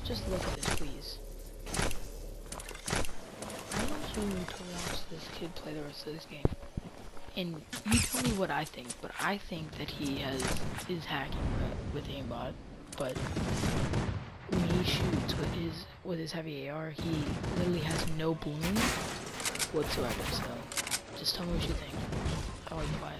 just look at this, please. I want you to watch this kid play the rest of this game. And you tell me what I think, but I think that he is hacking with aimbot, but when he shoots with his heavy AR, he literally has no bloom whatsoever, so just tell me what you think. I like quiet.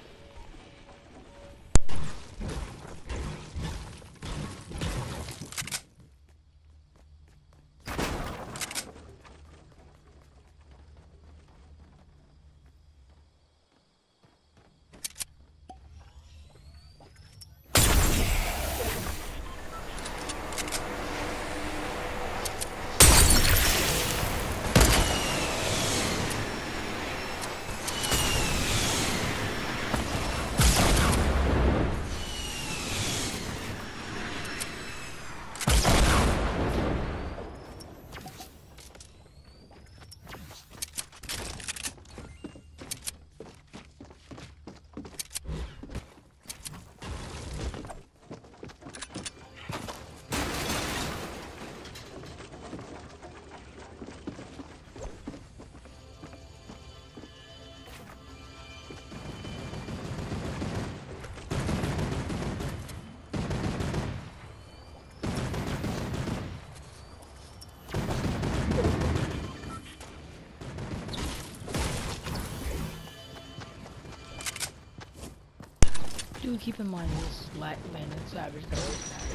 Do keep in mind this landed savage that was mad.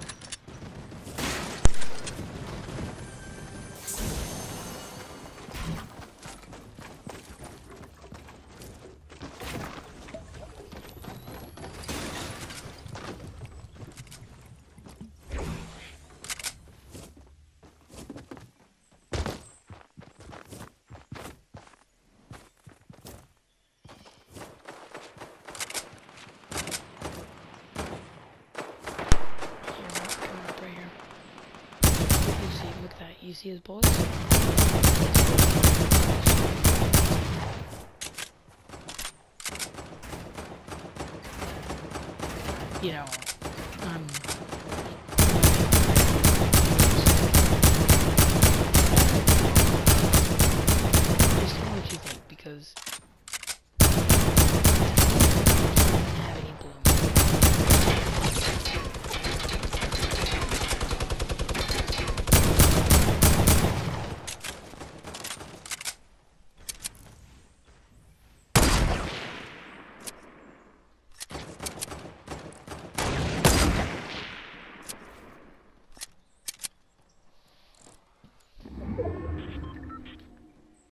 You see his bullets? You know,